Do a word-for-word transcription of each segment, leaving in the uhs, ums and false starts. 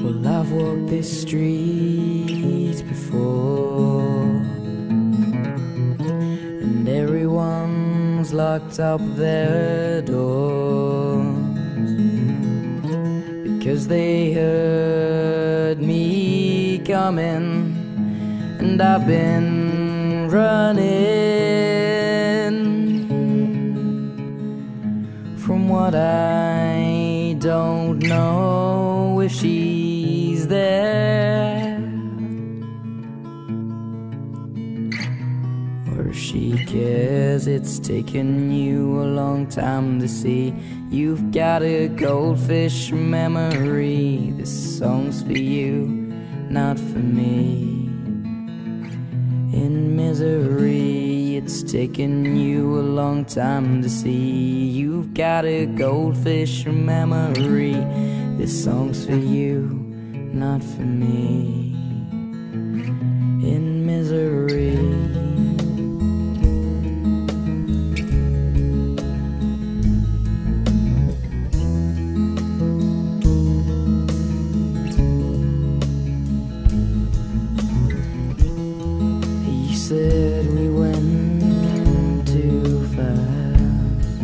Well, I've walked these streets before, and everyone's locked up their doors because they heard me coming, and I've been running from what I don't know if she's there, or if she cares. It's taken you a long time to see you've got a goldfish memory. This song's for you, not for me. In misery, it's taken you a long time to see you've got a goldfish memory. This song's for you, not for me. In misery. You said we went too fast,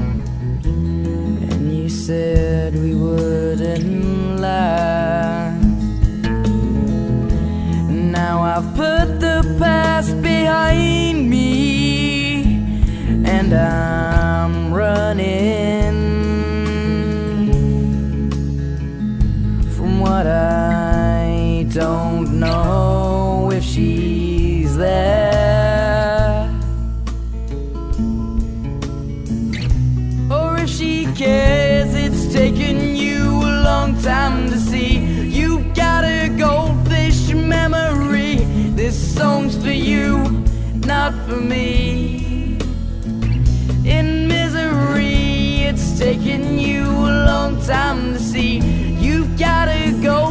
and you said we wouldn't last. Now I've put the past behind me, and I'm running from what I don't know if she's there, or if she cares. It's taken you a long time to see you've got a goldfish memory. This song's for you, not for me. In misery, it's taken you a long time to see you've got a goldfish